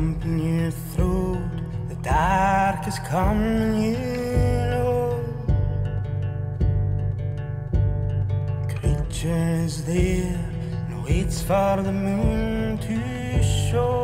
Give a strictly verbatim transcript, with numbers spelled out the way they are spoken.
lump in your throat, the dark is coming, you know. Creature is there and waits for the moon to show.